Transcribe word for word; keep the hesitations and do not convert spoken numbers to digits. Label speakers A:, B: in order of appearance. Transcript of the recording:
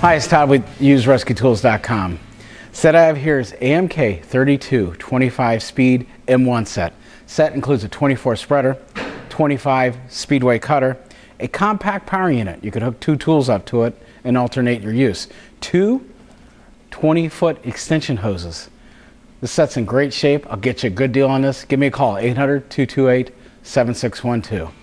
A: Hi, it's Todd with used rescue tools dot com. Set I have here is A M K thirty-two twenty-five Speed M one Set. Set includes a twenty-four spreader, twenty-five speedway cutter, a compact power unit. You could hook two tools up to it and alternate your use. Two twenty foot extension hoses. This set's in great shape. I'll get you a good deal on this. Give me a call, eight hundred, two two eight, seven six one two.